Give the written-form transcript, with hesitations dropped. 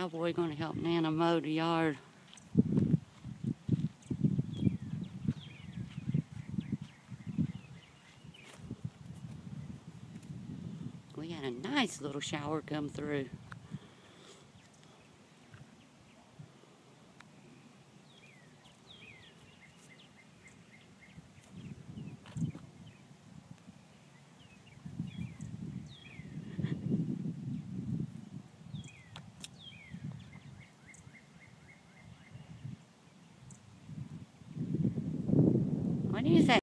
Cowboy gonna help Nana mow the yard. We had a nice little shower come through. What do you think?